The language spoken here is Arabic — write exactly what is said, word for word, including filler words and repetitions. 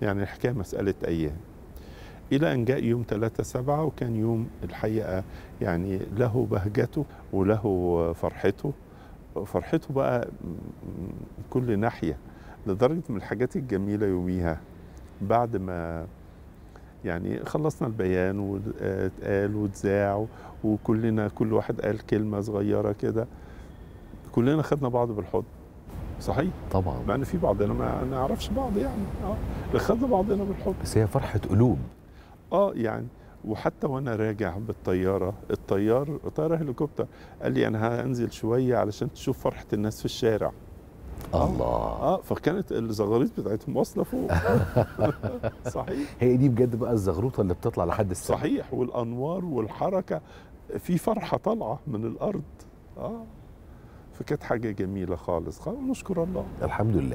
يعني الحكاية مسألة أيام، إلى أن جاء يوم ثلاثة سبعة، وكان يوم الحقيقة يعني له بهجته وله فرحته. فرحته بقى من كل ناحية، لدرجة من الحاجات الجميلة يوميها بعد ما يعني خلصنا البيان واتقال واتذاع وكلنا كل واحد قال كلمة صغيرة كده، كلنا خدنا بعض بالحضن. صحيح؟ طبعا. مع ان في بعضنا ما نعرفش بعض يعني، اه خدنا بعضنا بالحضن. بس هي فرحة قلوب. اه يعني، وحتى وانا راجع بالطياره، الطيار طياره هليكوبتر قال لي انا هنزل شويه علشان تشوف فرحه الناس في الشارع. الله. اه اه فكانت الزغاريط بتاعتهم واصله فوق. صحيح. هي دي بجد بقى الزغروطه اللي بتطلع لحد السما. صحيح، والانوار والحركه، في فرحه طالعه من الارض. اه فكانت حاجه جميله خالص، نشكر الله. الحمد لله.